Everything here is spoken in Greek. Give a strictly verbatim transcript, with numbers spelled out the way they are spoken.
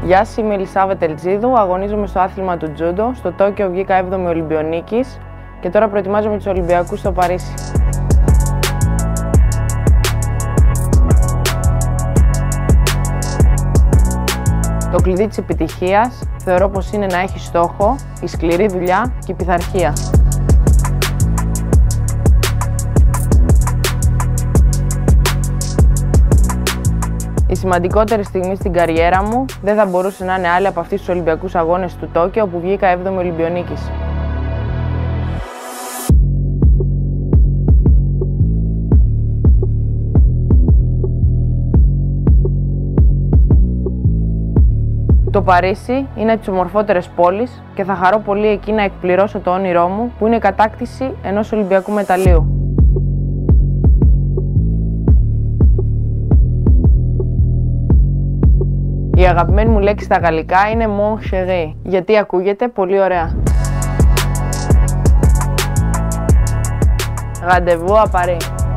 Γεια σας, είμαι η Ελισάβετ Ελτζίδου, αγωνίζομαι στο άθλημα του τζούντο. Στο Τόκιο βγήκα έβδομη Ολυμπιονίκης και τώρα προετοιμάζομαι τους Ολυμπιακούς στο Παρίσι. Το κλειδί της επιτυχίας θεωρώ πως είναι να έχει στόχο, η σκληρή δουλειά και η πειθαρχία. Η σημαντικότερη στιγμή στην καριέρα μου δεν θα μπορούσε να είναι άλλη από αυτή στους Ολυμπιακούς Αγώνες του Τόκιο, όπου βγήκα έβδομη Ολυμπιονίκης. Το Παρίσι είναι από τις ομορφότερες πόλεις και θα χαρώ πολύ εκεί να εκπληρώσω το όνειρό μου, που είναι η κατάκτηση ενός Ολυμπιακού μεταλλείου. Η αγαπημένη μου λέξη στα γαλλικά είναι mon chéri, γιατί ακούγεται πολύ ωραία. Rendez-vous à Paris.